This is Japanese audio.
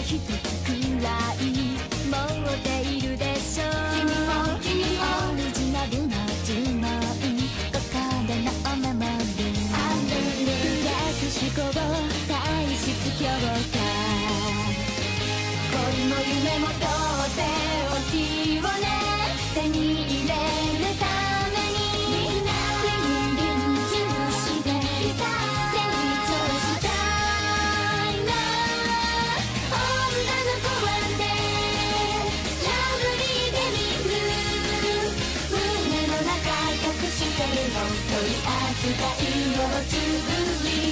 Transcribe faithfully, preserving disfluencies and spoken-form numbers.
一つくらい持っているでしょう。君も君もオリジナルな呪文、ここでのお守り、プラス思考、体質強化、恋も夢もとっておきをね、手に入れるためにみんなリンリン重視で成長したいな。女の子はねラブリーゲミング、胸の中隠してるの取り扱い要注意。